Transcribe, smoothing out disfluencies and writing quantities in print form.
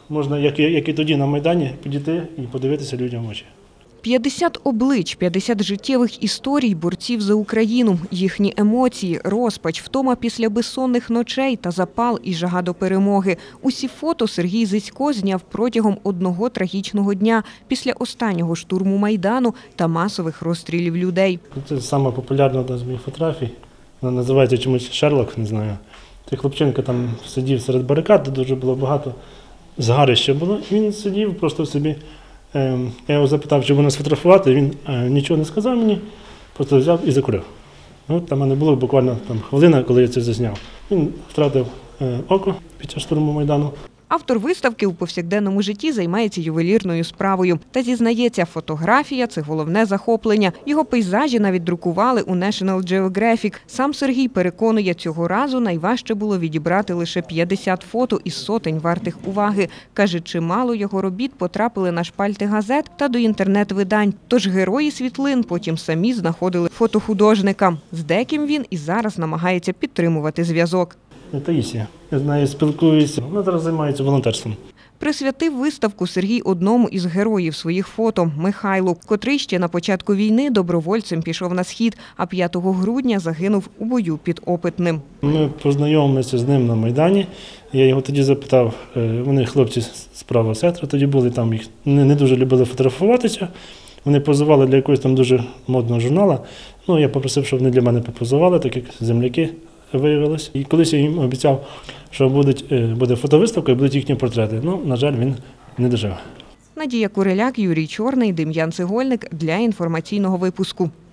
можна, як і тоді на Майдані, підійти і подивитися людям в очі. 50 облич, 50 життєвих історій борців за Україну, їхні емоції, розпач, втома після безсонних ночей та запал і жага до перемоги. Усі фото Сергій Зисько зняв протягом одного трагічного дня після останнього штурму Майдану та масових розстрілів людей. Це саме популярна одна з моїх фотографій. Вона називається чомусь Шерлок, не знаю. Цей хлопчинка там сидів серед барикад, де дуже було багато згарища було. Він сидів просто собі. Я його запитав, чи мене сфотографувати, він нічого не сказав мені, просто взяв і закурив. Там мене було буквально хвилина, коли я це зазняв. Він втратив око під час штурму Майдану. Автор виставки у повсякденному житті займається ювелірною справою. Та зізнається, фотографія – це головне захоплення. Його пейзажі навіть друкували у National Geographic. Сам Сергій переконує, цього разу найважче було відібрати лише 50 фото із сотень вартих уваги. Каже, чимало його робіт потрапили на шпальти газет та до інтернет-видань. Тож герої світлин потім самі знаходили фотохудожника. З деким він і зараз намагається підтримувати зв'язок. Таїсія. Я з нею спілкуюся. Вона зараз займається волонтерством. Присвятив виставку Сергій одному із героїв своїх фото – Михайлу, котрий ще на початку війни добровольцем пішов на схід, а 5 грудня загинув у бою під Опитним. Ми познайомилися з ним на Майдані. Я його тоді запитав, вони хлопці з правого сектора тоді були, там їх не дуже любили фотографуватися. Вони позували для якогось там дуже модного журналу. Я попросив, щоб вони для мене попозували, так як земляки виявилось. І колись я їм обіцяв, що буде фотовиставка і будуть їхні портрети. На жаль, він не дожив. Надія Куриляк, Юрій Чорний, Дем'ян Цегольник для інформаційного випуску.